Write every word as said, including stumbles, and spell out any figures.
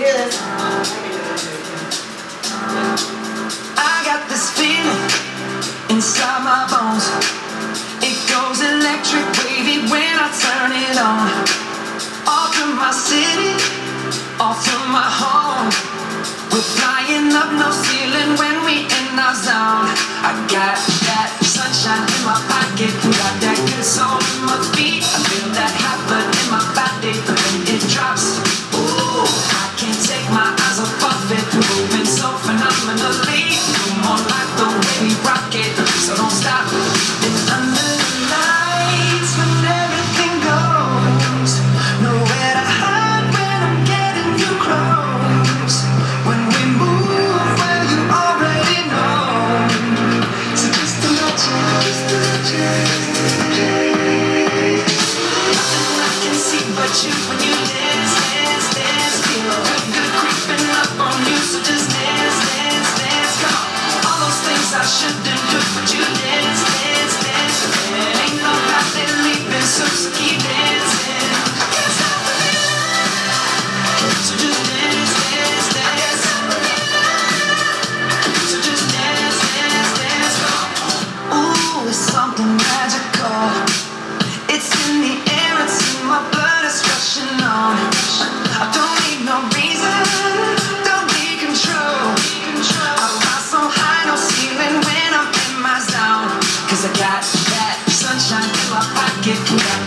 hear this? I got this feeling inside my bones. It goes electric wavy when I turn it on. All through my city, all through my home. We're flying up no ceiling when we in our zone. I got that sunshine in my pocket, got that good soul in my feet. I feel that hot blood in my body when it drops. Ooh, I can't take my eyes off of it, moving so phenomenally. You're more like the way we rock it, so don't stop. It's under the lights when everything goes. Nowhere to hide when I'm getting too close. When we move, well you already know. So just imagine, just imagine. Nothing I can see but you when you dance, dance, dance. Feel a good, good creeping up on you, so just dance, dance, dance. Come on, all those things I shouldn't do, but you dance, dance, dance. And ain't nobody leaving, so just keep dancing. I can't stop the feeling, so just dance, dance, dance. So just dance, dance, dance. Ooh, it's something magical. It's in the air, it's in my blood, it's rushing on. I don't need no reason, don't need control. I fly so high, no ceiling when I'm in my zone. Cause I got that sunshine in my pocket, got